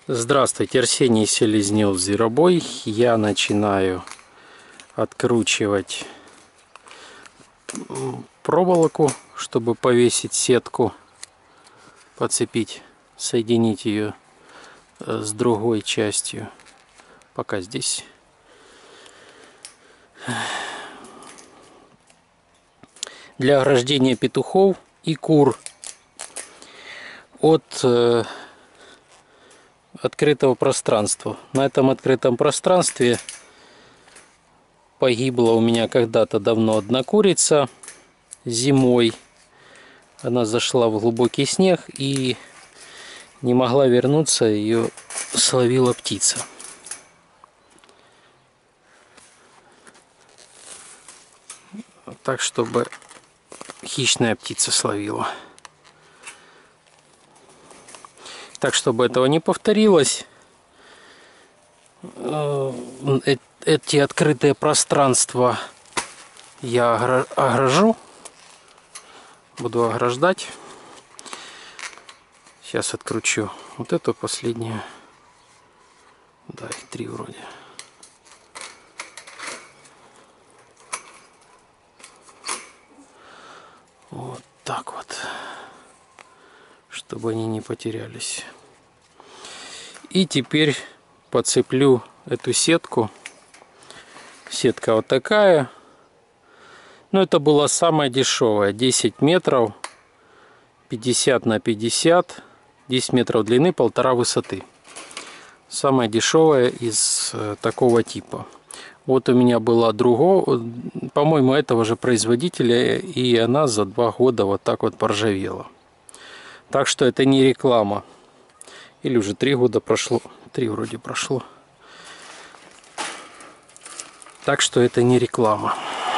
Здравствуйте, Арсений Селезнев, Зверобой. Я начинаю откручивать проволоку, чтобы повесить сетку, подцепить, соединить ее с другой частью. Пока здесь. Для ограждения петухов и кур от открытого пространства. На этом открытом пространстве погибла у меня когда-то давно одна курица зимой. Она зашла в глубокий снег и не могла вернуться, ее словила птица. Так, чтобы хищная птица словила. Так, чтобы этого не повторилось, эти открытые пространства я огражу. Буду ограждать. Сейчас откручу вот эту последнюю. Да, их 3 вроде. Вот так вот. Чтобы они не потерялись. И теперь подцеплю эту сетку. Сетка вот такая. Но это была самая дешевая. 10 метров. 50 на 50. 10 метров длины, 1,5 высоты. Самая дешевая из такого типа. Вот у меня была другого, по-моему, этого же производителя. И она за 2 года вот так вот поржавела. Так что это не реклама. Или уже 3 года прошло. 3 вроде прошло. Так что это не реклама.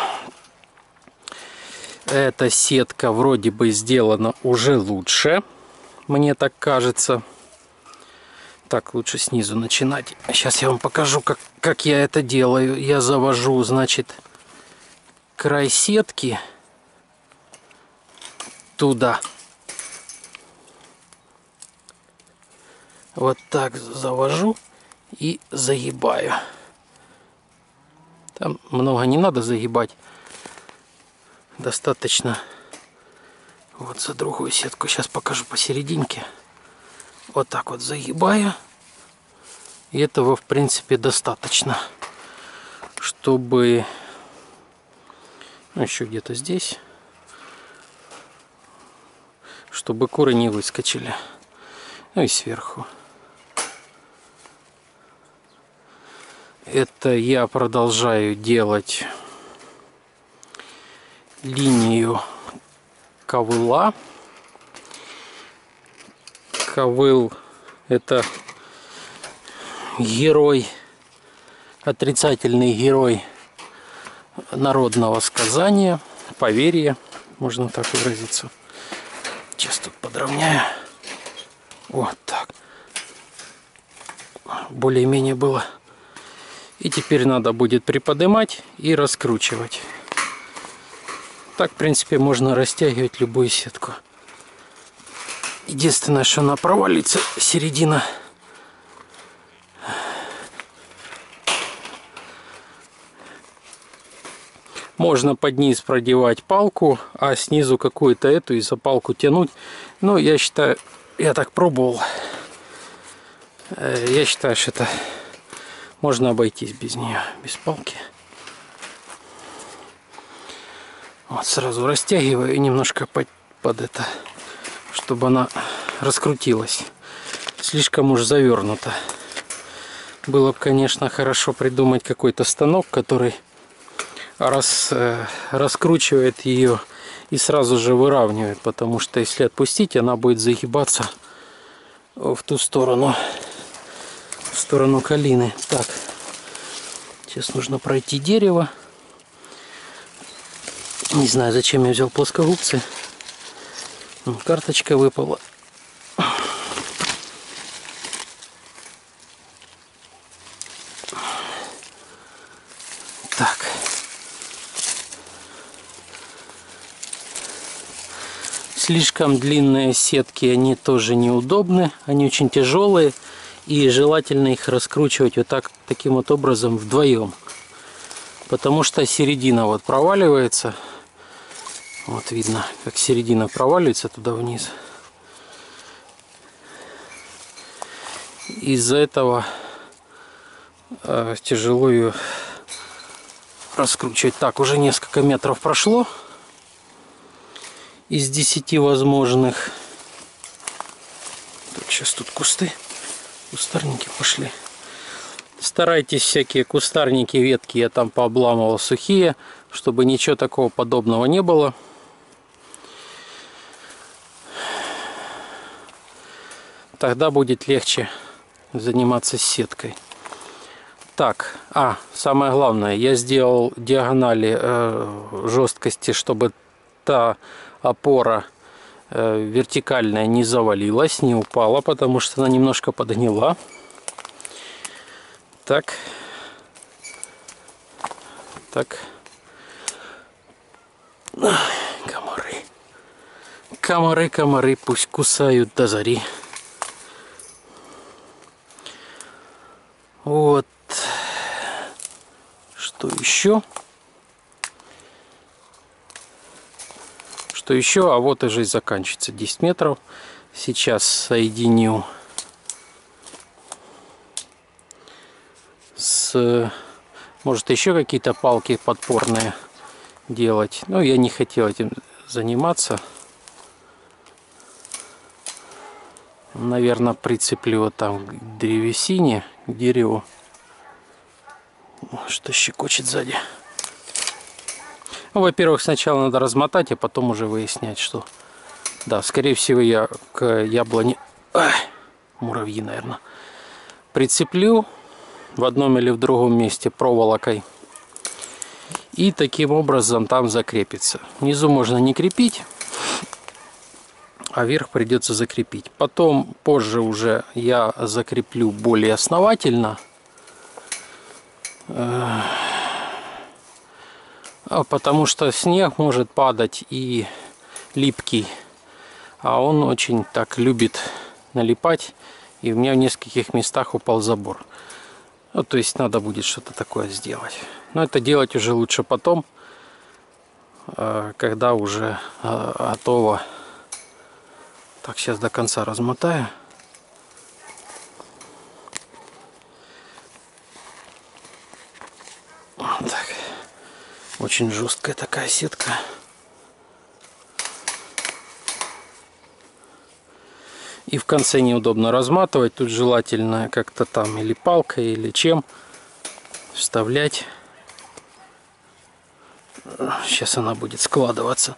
Эта сетка вроде бы сделана уже лучше. Мне так кажется. Так, лучше снизу начинать. Сейчас я вам покажу, как я это делаю. Я завожу, значит, край сетки туда. Вот так завожу и загибаю. Там много не надо загибать. Достаточно. Вот за другую сетку. Сейчас покажу посерединке. Вот так вот загибаю. И этого, в принципе, достаточно. Чтобы... Ну, еще где-то здесь. Чтобы куры не выскочили. Ну и сверху. Это я продолжаю делать линию ковыла. Ковыл — это герой, отрицательный герой народного сказания, поверья, можно так выразиться. Сейчас тут подровняю. Вот так. Более-менее было. И теперь надо будет приподнимать и раскручивать. Так, в принципе, можно растягивать любую сетку. Единственное, что она провалится, середина. Можно под низ продевать палку, а снизу какую-то эту и за палку тянуть. Но я считаю, я так пробовал. Я считаю, что это можно обойтись без нее, без палки. Вот сразу растягиваю и немножко под это, чтобы она раскрутилась. Слишком уж завернуто. Было бы, конечно, хорошо придумать какой-то станок, который раскручивает ее и сразу же выравнивает, потому что если отпустить, она будет загибаться в ту сторону, в сторону калины. Так, сейчас нужно пройти дерево. Не знаю, зачем я взял плоскогубцы. Карточка выпала. Так. Слишком длинные сетки, они тоже неудобны. Они очень тяжелые. И желательно их раскручивать вот так, таким вот образом вдвоем. Потому что середина вот проваливается. Вот видно, как середина проваливается туда вниз. Из-за этого тяжело ее раскручивать. Так, уже несколько метров прошло. Из 10 возможных. Так, сейчас тут кустарники пошли. Старайтесь всякие кустарники, ветки я там пообламывал сухие, чтобы ничего такого подобного не было. Тогда будет легче заниматься сеткой. Так, самое главное, я сделал диагонали жесткости, чтобы та опора вертикальная не завалилась, не упала, потому что она немножко подгнила. Так. Так. Комары. Комары пусть кусают до зари. Вот. Что еще? Что еще? А вот и жизнь заканчивается. 10 метров. Сейчас соединю с... Может, еще какие-то палки подпорные делать. Но я не хотел этим заниматься. Наверное, прицеплю вот там к древесине, к дереву. Что щекочет сзади. Ну, во-первых, сначала надо размотать, а потом уже выяснять, что... Да, скорее всего, я к яблоне... муравьи, наверное. Прицеплю в одном или в другом месте проволокой. И таким образом там закрепится. Внизу можно не крепить, а верх придется закрепить. Потом, позже уже я закреплю более основательно. Потому что снег может падать и липкий. А он очень так любит налипать. И у меня в нескольких местах упал забор. Ну, то есть надо будет что-то такое сделать. Но это делать уже лучше потом, когда уже готово. Так, сейчас до конца размотаю. Так. Очень жесткая такая сетка. И в конце неудобно разматывать. Тут желательно как-то там или палкой, или чем вставлять. Сейчас она будет складываться.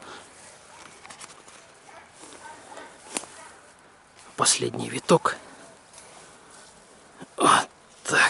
Последний виток. Вот так.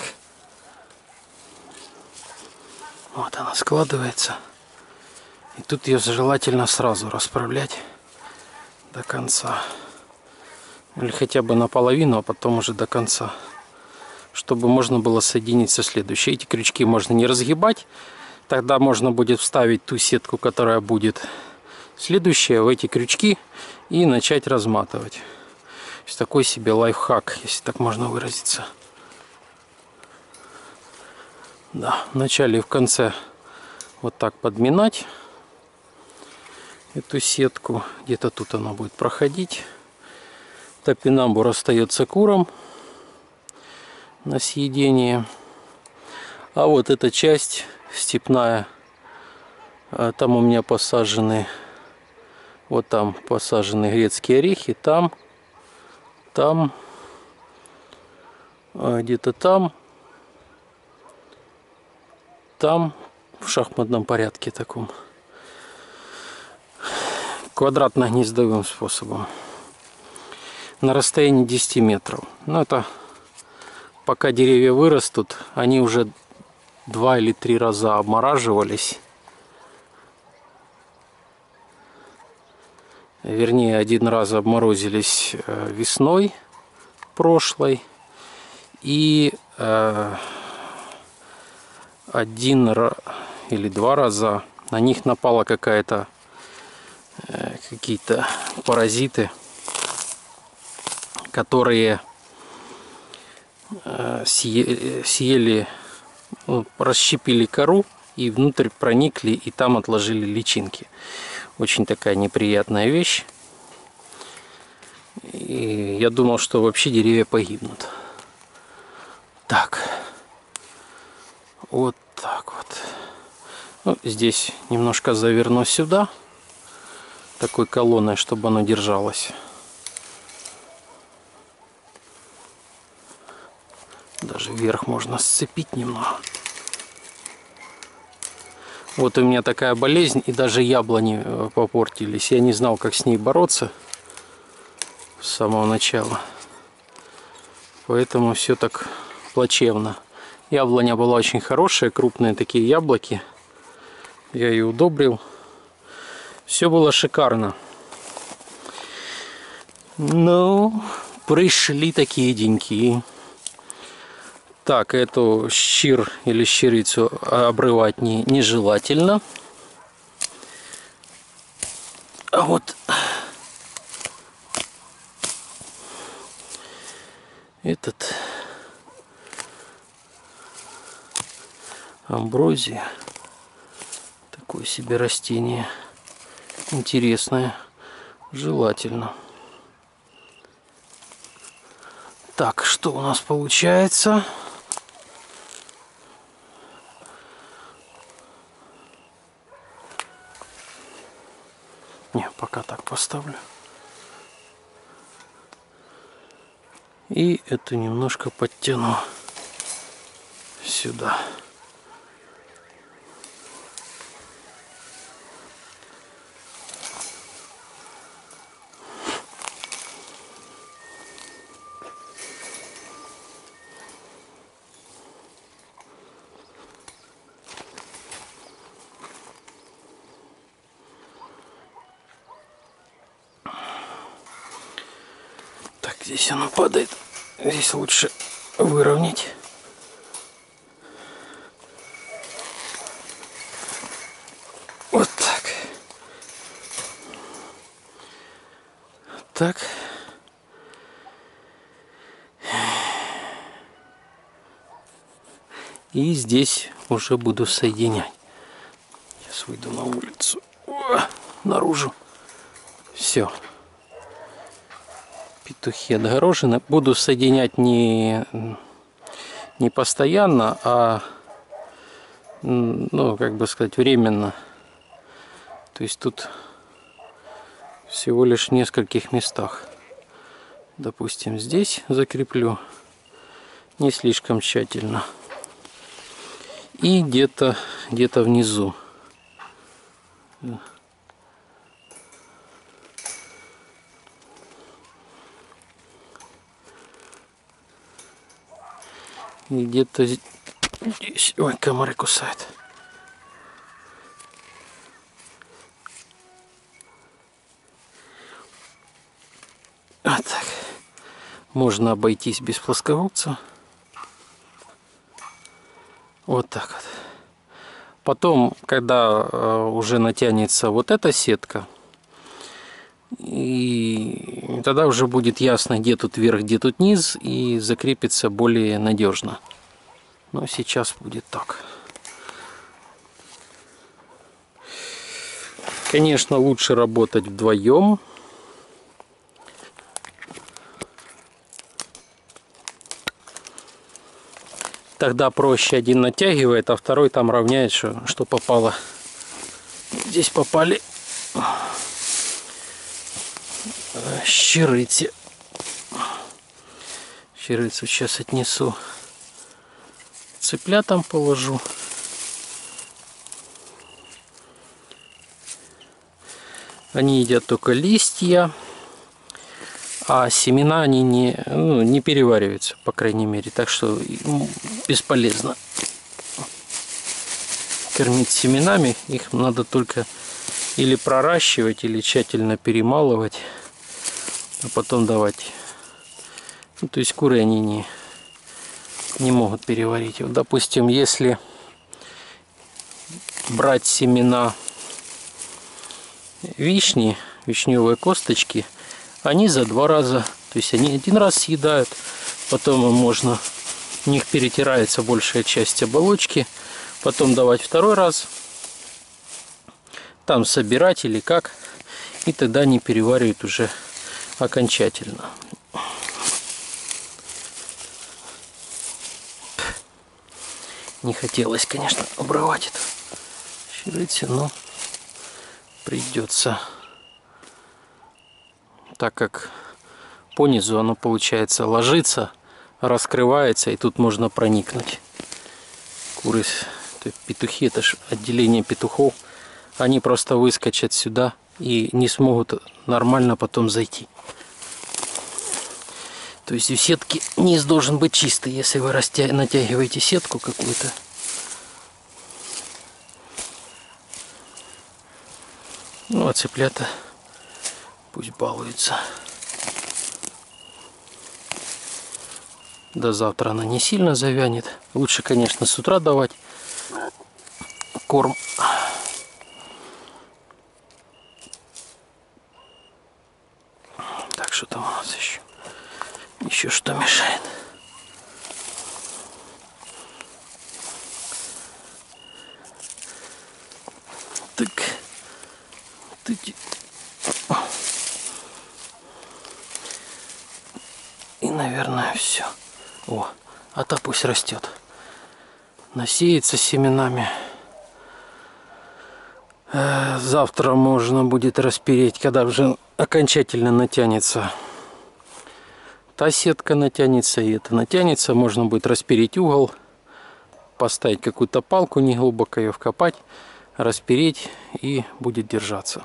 Вот она складывается. И тут ее желательно сразу расправлять до конца. Или хотя бы наполовину, а потом уже до конца. Чтобы можно было соединить со следующей. Эти крючки можно не разгибать. Тогда можно будет вставить ту сетку, которая будет следующая, в эти крючки и начать разматывать. То есть такой себе лайфхак, если так можно выразиться. Да, в начале и в конце вот так подминать эту сетку. Где-то тут она будет проходить. Топинамбур остается куром на съедение. А вот эта часть степная, там у меня посажены, вот там посажены грецкие орехи, там, где-то там, в шахматном порядке таком, квадратно-гнездовым способом, на расстоянии 10 метров. Но это пока деревья вырастут, они уже 2 или 3 раза обмораживались. Вернее, 1 раз обморозились весной прошлой. И 1 или 2 раза на них напала какие-то паразиты, которые съели, расщепили кору и внутрь проникли, и там отложили личинки. Очень такая неприятная вещь. И я думал, что вообще деревья погибнут. Так. Вот так вот. Ну, здесь немножко заверну сюда. Такой колонной, чтобы оно держалось. Даже вверх можно сцепить немного. Вот у меня такая болезнь, и даже яблони попортились. Я не знал, как с ней бороться с самого начала. Поэтому все так плачевно. Яблоня была очень хорошая, крупные такие яблоки. Я ее удобрил. Все было шикарно. Но пришли такие деньки. Так, эту щир или щирицу обрывать нежелательно. А вот этот амброзия, такое себе растение интересное, желательно. Так, что у нас получается? Не, пока так поставлю. И это немножко подтяну сюда. Так, здесь оно падает. Здесь лучше выровнять. Вот так. Так. И здесь уже буду соединять. Сейчас выйду на улицу. Наружу. Все. Петухи отгорожены. Буду соединять не постоянно, а, ну, как бы сказать, временно. То есть тут всего лишь в нескольких местах. Допустим, здесь закреплю. Не слишком тщательно. И где-то внизу. И где-то здесь. Ой, комары кусают. Вот так. Можно обойтись без плоскогубца. Вот так вот. Потом, когда уже натянется вот эта сетка, и тогда уже будет ясно, где тут верх, где тут низ, и закрепится более надежно. Но сейчас будет так. Конечно, лучше работать вдвоем. Тогда проще, один натягивает, а второй там равняет, что попало. Здесь попали щирыцы. Щирыцу сейчас отнесу. Цыплятам положу. Они едят только листья, а семена они не перевариваются, по крайней мере. Так что бесполезно кормить семенами. Их надо только или проращивать, или тщательно перемалывать, а потом давать. Ну, то есть куры они не могут переварить. Вот, допустим, если брать семена вишни, вишневые косточки, они за 2 раза, то есть они один раз съедают, потом им можно У них перетирается большая часть оболочки. Потом давать второй раз. Там собирать или как. И тогда они переваривают уже окончательно. Не хотелось, конечно, обрывать это щирыця, но придется. Так как по низу оно, получается, ложится, раскрывается, и тут можно проникнуть. Куры, петухи, это же отделение петухов, они просто выскочат сюда и не смогут нормально потом зайти. То есть у сетки низ должен быть чистый, если вы натягиваете сетку какую-то. Ну а цыплята пусть балуются. До завтра она не сильно завянет. Лучше, конечно, с утра давать корм. Так, что там у нас еще? Еще что мешает? Так. И, наверное, все. О, а та пусть растет. Насеется семенами. Завтра можно будет распереть, когда уже окончательно натянется. Та сетка натянется, и это натянется. Можно будет распереть угол, поставить какую-то палку, не глубоко ее вкопать, распереть, и будет держаться.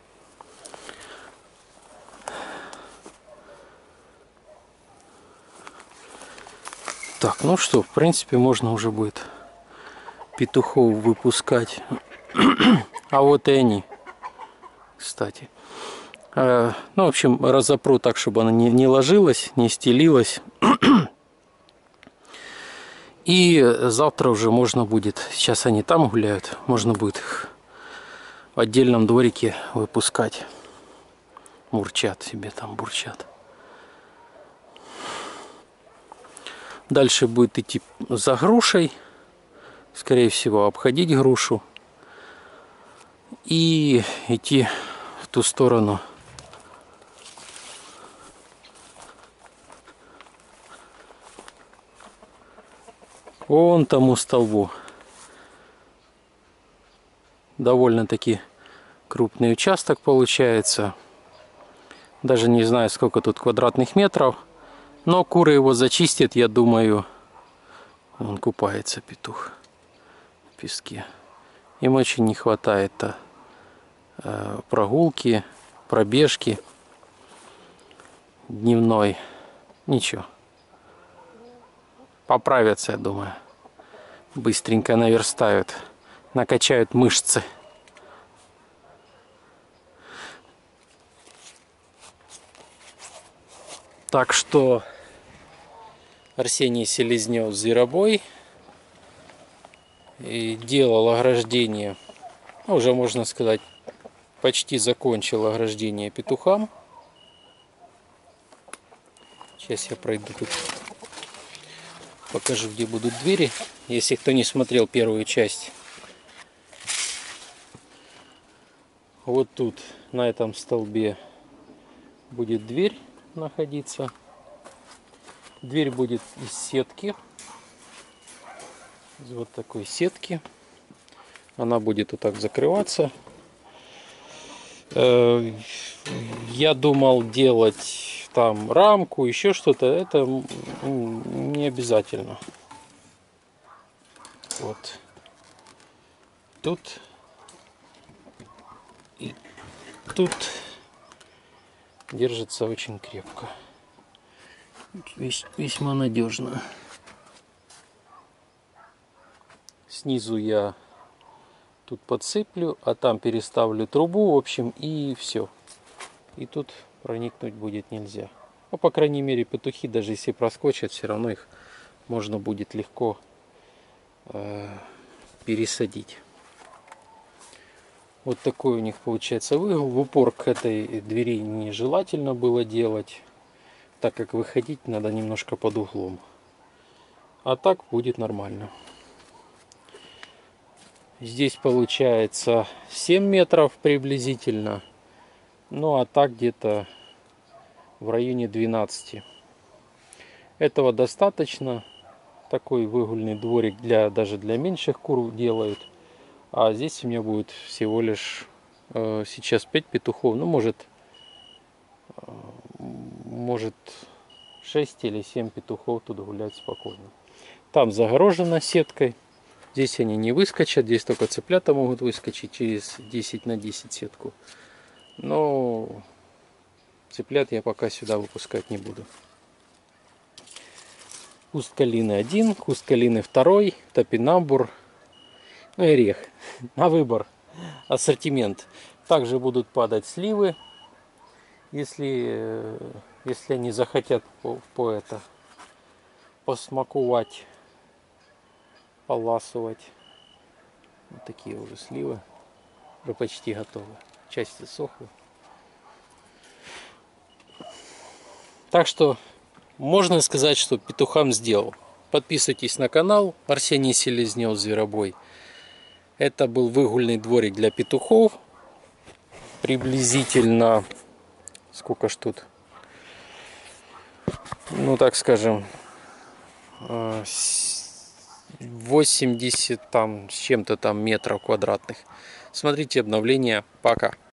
Так, ну что, в принципе, можно уже будет петухов выпускать. А вот и они, кстати. Ну, в общем, разопру так, чтобы она не ложилась, не стелилась. И завтра уже можно будет, сейчас они там гуляют, можно будет их в отдельном дворике выпускать. Мурчат себе там, бурчат. Дальше будет идти за грушей. Скорее всего, обходить грушу. И идти в ту сторону. Вон тому столбу. Довольно-таки крупный участок получается. Даже не знаю, сколько тут квадратных метров. Но куры его зачистят, я думаю. Он купается, петух, в песке. Им очень не хватает прогулки, пробежки дневной. Ничего. Поправятся, я думаю. Быстренько наверстают. Накачают мышцы. Так что Арсений Селезнев зверобой и делал ограждение, уже можно сказать, почти закончил ограждение петухам. Сейчас я пройду тут, покажу, где будут двери, если кто не смотрел первую часть. Вот тут на этом столбе будет дверь находиться. Дверь будет из сетки, из вот такой сетки. Она будет вот так закрываться. Я думал делать там рамку, еще что-то. Это не обязательно. Вот тут и тут держится очень крепко. Весьма надежно. Снизу я тут подсыплю, а там переставлю трубу, в общем, и все. И тут проникнуть будет нельзя. Ну, по крайней мере, петухи, даже если проскочат, все равно их можно будет легко пересадить. Вот такой у них получается выгол. В упор к этой двери нежелательно было делать, так как выходить надо немножко под углом. А так будет нормально. Здесь получается 7 метров приблизительно. Ну а так где-то в районе 12. Этого достаточно. Такой выгульный дворик даже для меньших кур делают. А здесь у меня будет всего лишь сейчас 5 петухов. Ну может 6 или 7 петухов тут гулять спокойно. Там загорожено сеткой. Здесь они не выскочат. Здесь только цыплята могут выскочить через 10 на 10 сетку. Но цыплят я пока сюда выпускать не буду. Куст калины 1, куст калины 2, топинамбур, ну и орех. На выбор. Ассортимент. Также будут падать сливы, если они захотят посмаковать, поласывать. Вот такие уже сливы. Уже почти готовы. Часть засохла. Так что можно сказать, что петухам сделал. Подписывайтесь на канал. Арсений Селезнев, Зверобой. Это был выгульный дворик для петухов. Приблизительно, сколько ж тут? Ну, так скажем, 80 там с чем-то там метров квадратных. Смотрите обновления. Пока.